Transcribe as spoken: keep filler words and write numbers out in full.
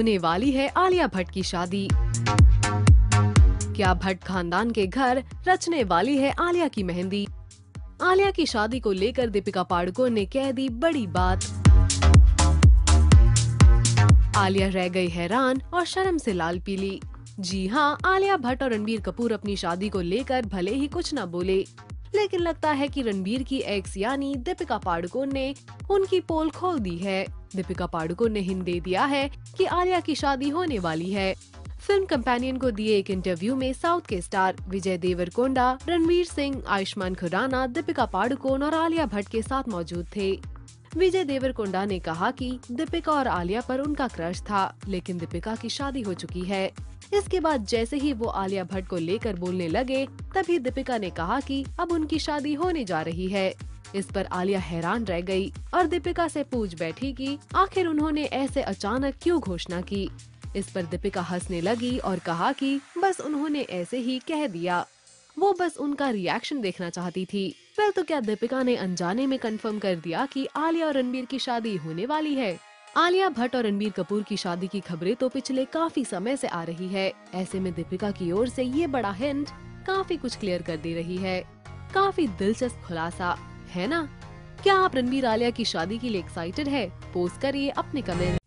होने वाली है आलिया भट्ट की शादी। क्या भट्ट खानदान के घर रचने वाली है आलिया की मेहंदी। आलिया की शादी को लेकर दीपिका पादुकोण ने कह दी बड़ी बात। आलिया रह गई हैरान और शर्म से लाल पीली। जी हाँ, आलिया भट्ट और रणबीर कपूर अपनी शादी को लेकर भले ही कुछ न बोले, लेकिन लगता है कि रणबीर की एक्स यानी दीपिका पादुकोण ने उनकी पोल खोल दी है। दीपिका पादुकोण ने हिंट दे दिया है कि आलिया की शादी होने वाली है। फिल्म कंपेनियन को दिए एक इंटरव्यू में साउथ के स्टार विजय देवरकोंडा, रणवीर सिंह, आयुष्मान खुराना, दीपिका पादुकोण और आलिया भट्ट के साथ मौजूद थे। विजय देवरकोंडा ने कहा कि दीपिका और आलिया पर उनका क्रश था, लेकिन दीपिका की शादी हो चुकी है। इसके बाद जैसे ही वो आलिया भट्ट को लेकर बोलने लगे, तभी दीपिका ने कहा कि अब उनकी शादी होने जा रही है। इस पर आलिया हैरान रह गई और दीपिका से पूछ बैठी कि आखिर उन्होंने ऐसे अचानक क्यों घोषणा की। इस पर दीपिका हंसने लगी और कहा कि बस उन्होंने ऐसे ही कह दिया, वो बस उनका रिएक्शन देखना चाहती थी। फिर तो क्या दीपिका ने अनजाने में कंफर्म कर दिया कि आलिया और रणबीर की शादी होने वाली है। आलिया भट्ट और रणबीर कपूर की शादी की खबरें तो पिछले काफी समय से आ रही है। ऐसे में दीपिका की ओर से ये बड़ा हिंट काफी कुछ क्लियर कर दे रही है। काफी दिलचस्प खुलासा है ना? क्या आप रणबीर आलिया की शादी के लिए एक्साइटेड है? पोस्ट करिए अपने कमेंट।